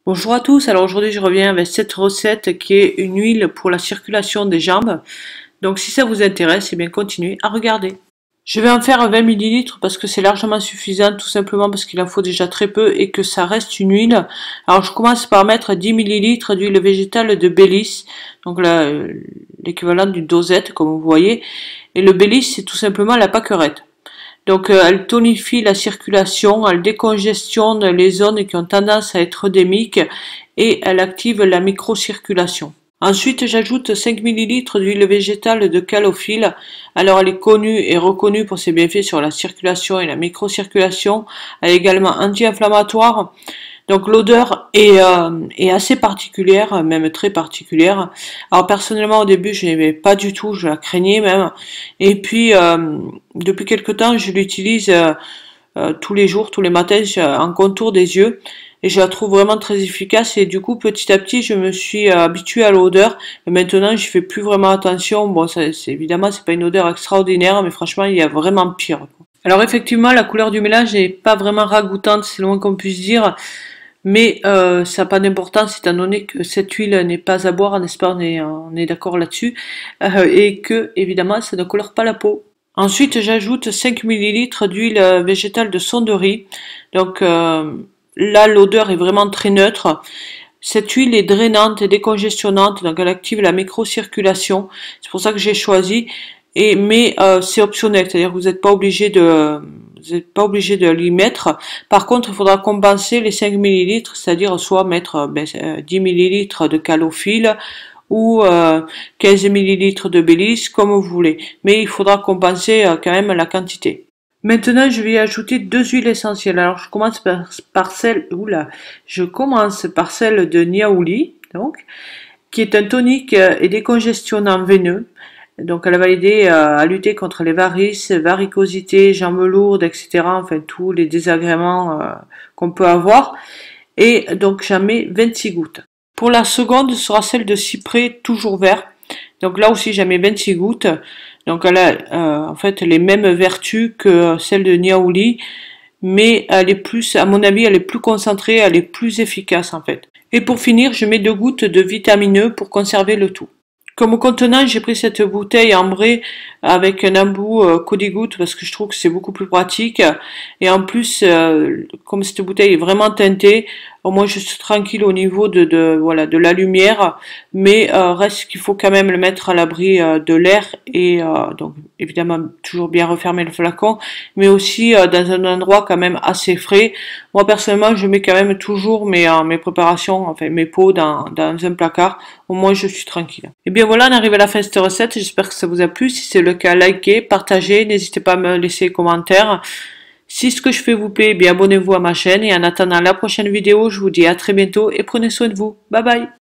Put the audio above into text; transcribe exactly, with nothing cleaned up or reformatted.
Bonjour à tous, alors aujourd'hui je reviens avec cette recette qui est une huile pour la circulation des jambes. Donc si ça vous intéresse, eh bien continuez à regarder. Je vais en faire vingt millilitres parce que c'est largement suffisant, tout simplement parce qu'il en faut déjà très peu et que ça reste une huile. Alors je commence par mettre dix millilitres d'huile végétale de Bélis, donc l'équivalent d'une dosette comme vous voyez. Et le Bélis c'est tout simplement la pâquerette. Donc euh, elle tonifie la circulation, elle décongestionne les zones qui ont tendance à être œdémiques et elle active la microcirculation. Ensuite, j'ajoute cinq millilitres d'huile végétale de calophylle. Alors elle est connue et reconnue pour ses bienfaits sur la circulation et la microcirculation. Elle est également anti-inflammatoire. Donc l'odeur est, euh, est assez particulière, même très particulière. Alors personnellement au début je n'aimais pas du tout, je la craignais même. Et puis euh, depuis quelque temps je l'utilise euh, euh, tous les jours, tous les matins en contour des yeux. Et je la trouve vraiment très efficace et du coup petit à petit je me suis habituée à l'odeur et maintenant je fais plus vraiment attention. Bon ça, c'est, évidemment c'est pas une odeur extraordinaire mais franchement il y a vraiment pire. Alors effectivement la couleur du mélange n'est pas vraiment ragoûtante, c'est le moins qu'on puisse dire. Mais euh, ça n'a pas d'importance étant donné que cette huile n'est pas à boire, n'est-ce pas, on est, on est d'accord là-dessus, euh, et que évidemment ça ne colore pas la peau. Ensuite j'ajoute cinq millilitres d'huile végétale de sonderie, donc euh, là l'odeur est vraiment très neutre. Cette huile est drainante et décongestionnante, donc elle active la microcirculation, c'est pour ça que j'ai choisi, et, mais euh, c'est optionnel, c'est-à-dire que vous n'êtes pas obligé de... Vous n'êtes pas obligé de l'y mettre. Par contre, il faudra compenser les cinq millilitres, c'est-à-dire soit mettre ben, dix millilitres de calophylle ou euh, quinze millilitres de Bélis, comme vous voulez. Mais il faudra compenser euh, quand même la quantité. Maintenant, je vais ajouter deux huiles essentielles. Alors, je commence par, par celle, oula, je commence par celle de Niaouli, donc, qui est un tonique et décongestionnant veineux. Donc elle va aider à lutter contre les varices, varicosités, jambes lourdes, et cetera. Enfin tous les désagréments euh, qu'on peut avoir. Et donc j'en mets vingt-six gouttes. Pour la seconde, ce sera celle de cyprès toujours vert. Donc là aussi j'en mets vingt-six gouttes. Donc elle a euh, en fait les mêmes vertus que celle de Niaouli. Mais elle est plus, à mon avis, elle est plus concentrée, elle est plus efficace en fait. Et pour finir, je mets deux gouttes de vitamineux pour conserver le tout. Comme contenant, j'ai pris cette bouteille ambrée avec un embout euh, Codigoutte parce que je trouve que c'est beaucoup plus pratique. Et en plus, euh, comme cette bouteille est vraiment teintée, au moins je suis tranquille au niveau de, de voilà de la lumière. Mais euh, reste qu'il faut quand même le mettre à l'abri euh, de l'air et euh, donc évidemment toujours bien refermer le flacon, mais aussi euh, dans un endroit quand même assez frais. Moi personnellement, je mets quand même toujours mes euh, mes préparations, enfin mes pots dans dans un placard. Au moins je suis tranquille. Et bien voilà, on arrive à la fin de cette recette. J'espère que ça vous a plu. Si c'est le cas, likez, partagez, n'hésitez pas à me laisser des commentaires. Si ce que je fais vous plaît, bien abonnez-vous à ma chaîne. Et en attendant la prochaine vidéo, je vous dis à très bientôt et prenez soin de vous. Bye bye.